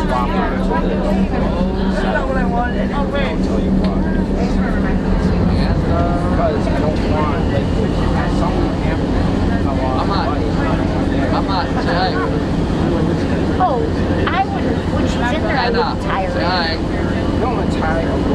swap it. That's not what I wanted. Oh, wait. I'll tell you why. Because I don't want, like, someone camping. I'm not. Say hi. Oh, I wouldn't. When she's in there, I wouldn't tire her. Say hi. No, I'm tired.